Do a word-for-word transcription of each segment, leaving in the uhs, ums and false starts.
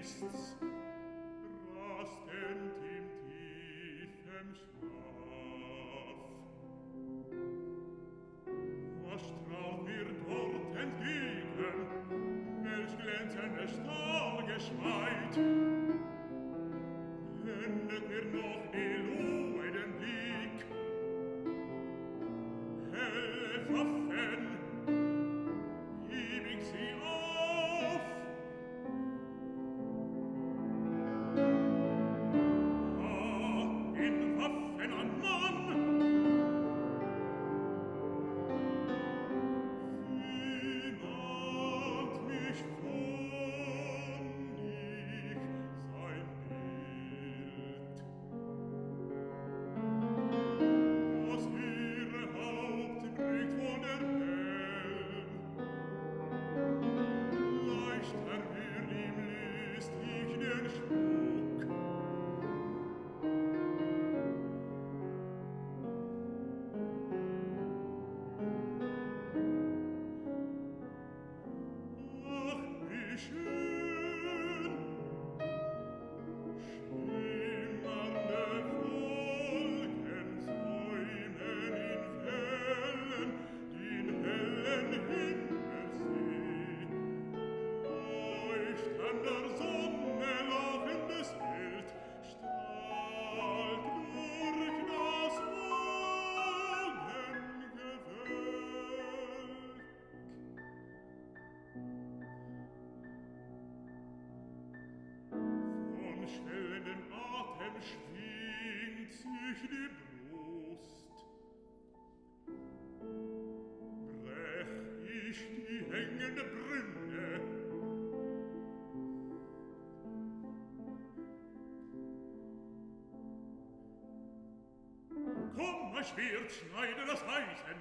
ist's, rastend im tiefen Schlaf. Was strahlt mir dort entgegen, welch glänzendes Tagesschweit? Blendet mir noch die Lue den Blick, helle Waffen, heb ich sie auf. Ah, in Waffen an Mann, wie nahmt mich von ich sein Bild. Das ihre Haupt trägt von der Helm, leichter wird ihm listig den Schmuck. Ach, wie schön, schimmernde Wolken säumen in Wellen den hellen Himmelssee. Leucht an der Sonne lachendes Bild, strahlt durch das Wogengewölk. Von schwellendem Atem schwingt sich die Brust. Brech ich die hängende Brünne, komm, mein Schwert, schneide das Eisen.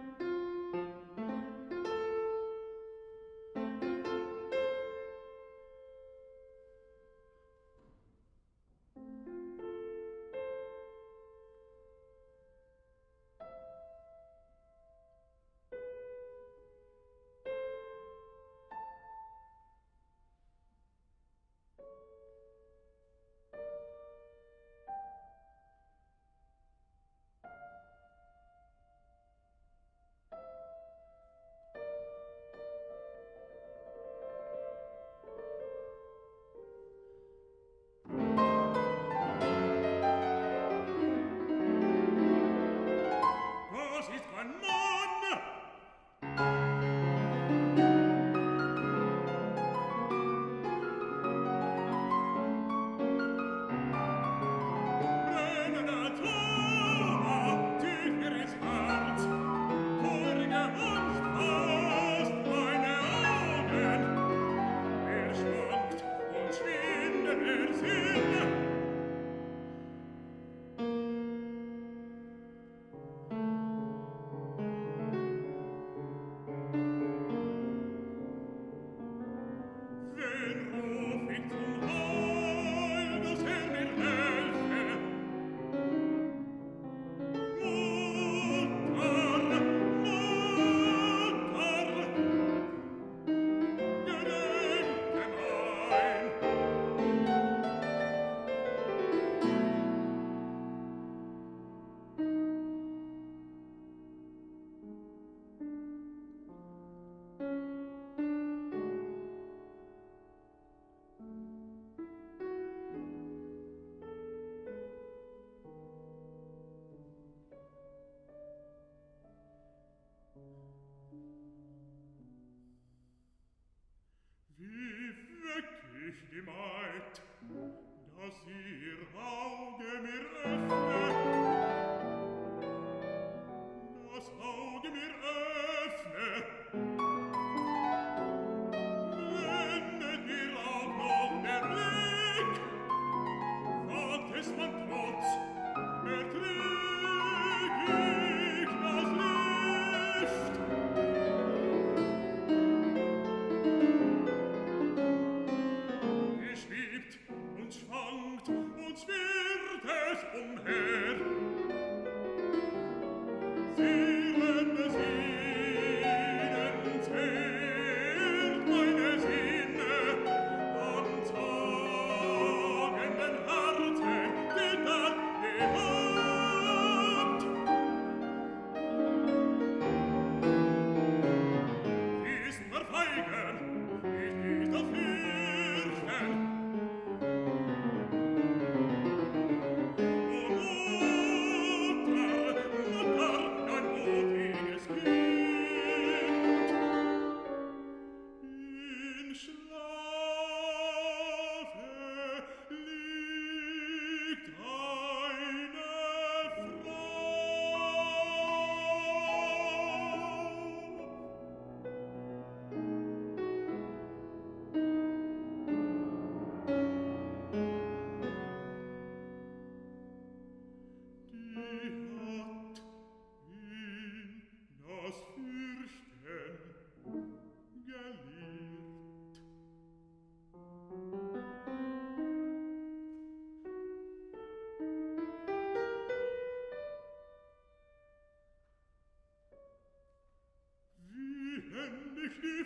Das ist kein Mann! Brennender Tor, tiefer ins Herz, vorige Angst fast meine Augen. Er schwankt und schwindet der Sinn. Wen ruf ich zum Heil, dass er mir helfe? Mutter, Mutter, gedenke mein. Wie weck ich die Maid, dass ihr Auge mir öffne, das Auge mir öffne, blendet mir auch noch der Blick, wagt es man trotz, erträg ich das Licht. Es schwebt und schwankt, uns wird es umher.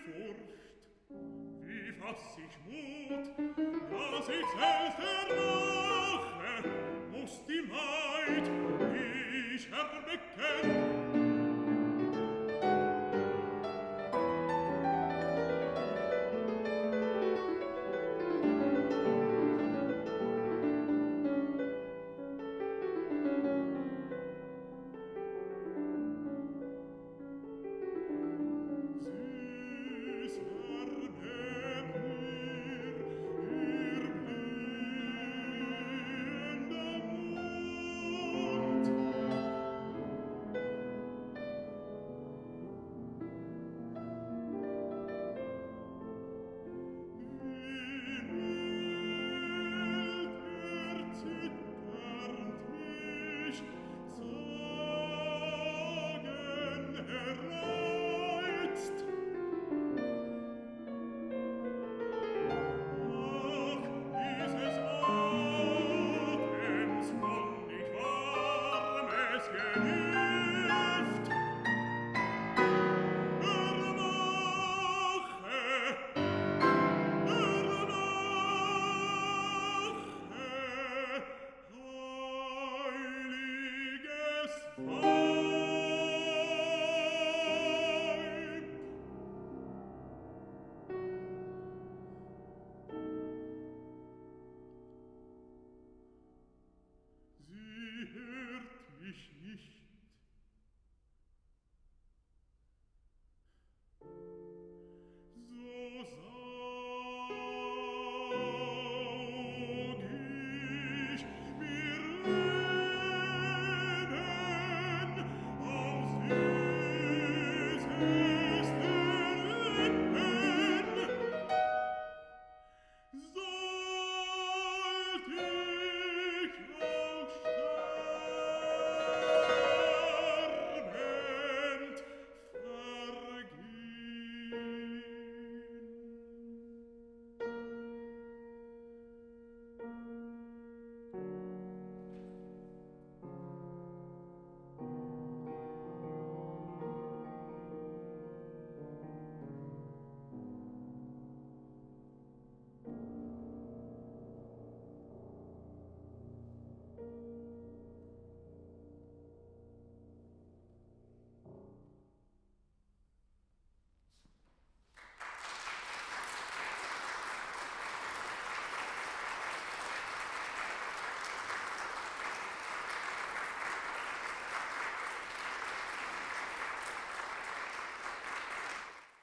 Furcht. Wie fass ich Mut, dass ich selbst erwache, muss die Maid ich erwecken,